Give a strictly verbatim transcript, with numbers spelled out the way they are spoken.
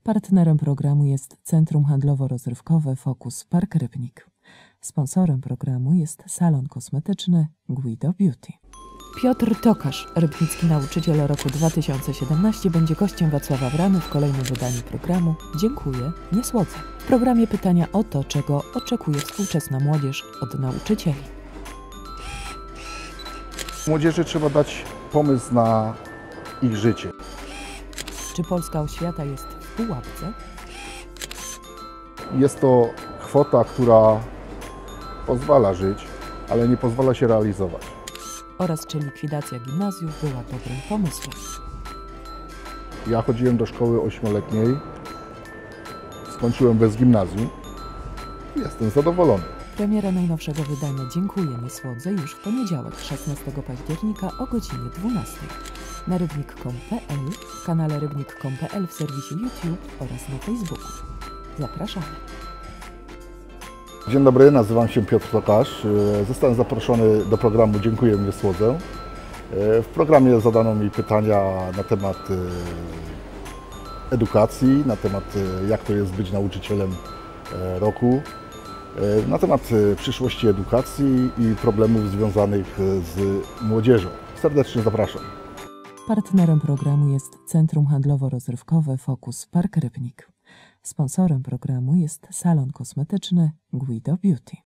Partnerem programu jest Centrum Handlowo-Rozrywkowe Focus Park Rybnik. Sponsorem programu jest salon kosmetyczny Guido Beauty. Piotr Tokarz, rybnicki nauczyciel roku dwa tysiące siedemnaście, będzie gościem Wacława Wramy w kolejnym wydaniu programu Dziękuję, nie słodzę. W programie pytania o to, czego oczekuje współczesna młodzież od nauczycieli. Młodzieży trzeba dać pomysł na ich życie. Czy polska oświata jest w pułapce? Jest to kwota, która pozwala żyć, ale nie pozwala się realizować. Oraz czy likwidacja gimnazjów była dobrym pomysłem? Ja chodziłem do szkoły ośmioletniej, skończyłem bez gimnazjum i jestem zadowolony. Premiera najnowszego wydania Dziękuję, nie słodzę już w poniedziałek, szesnastego października o godzinie dwunastej na rybnik kropka com kropka p l, w kanale rybnik kropka com kropka p l, w serwisie YouTube oraz na Facebooku. Zapraszamy. Dzień dobry, nazywam się Piotr Tokarz. Zostałem zaproszony do programu Dziękuję, nie słodzę. W programie zadano mi pytania na temat edukacji, na temat jak to jest być nauczycielem roku, na temat przyszłości edukacji i problemów związanych z młodzieżą. Serdecznie zapraszam. Partnerem programu jest Centrum Handlowo-Rozrywkowe Focus Park Rybnik. Sponsorem programu jest salon kosmetyczny Guido Beauty.